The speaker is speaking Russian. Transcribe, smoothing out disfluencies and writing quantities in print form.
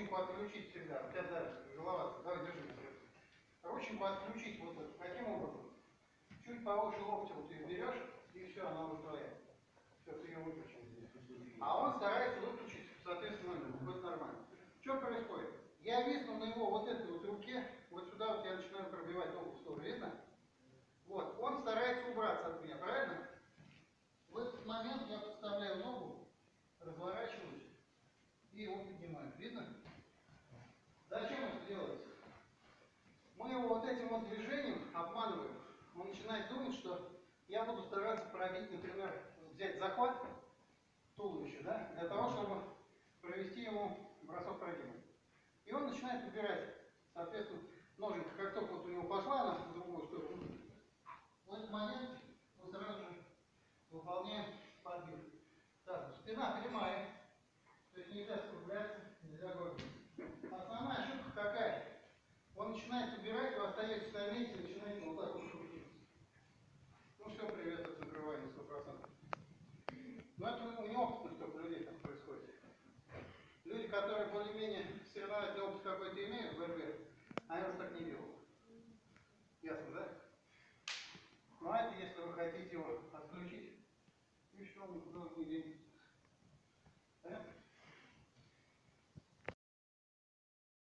рученьку отключить всегда. У тебя дальше тяжеловато. Давай, держи. Рученьку отключить вот таким образом. Чуть повыше локтя вот ее берешь, и все, она уже твоя. Все, ты ее выключил здесь. А он старается выключить, соответственно, будет нормально. Что происходит? Я висну на его вот этой вот руке, вот сюда вот я начинаю пробивать ногу в сторону, видно? Вот, он старается убраться от меня, правильно? В этот момент я подставляю ногу, разворачиваюсь и его поднимаю. Видно? Зачем это делается? Мы его вот этим вот движением обманываем. Он начинает думать, что я буду стараться пробить, например, взять захват туловища, да, для того, чтобы провести ему бросок прогиба. И он начинает убирать, соответственно, ноженька, как только вот у него пошла она в другую сторону, в этот момент мы сразу же выполняем подбив. Так, спина прямая, то есть нельзя скругляться, нельзя горбиться. Основная ошибка какая? Он начинает убирать, вы остаетесь на месте и начинаете вот так вот крутиться. Ну все, привет, от закрывания 100%. Но это у неопытных только людей так происходит. Люди, которые более-менее соревновательный опыт какой-то имеют в борьбе, они уже так не делают. Ясно, да? Ну а это если вы хотите его отключить, и все, он никуда не денется.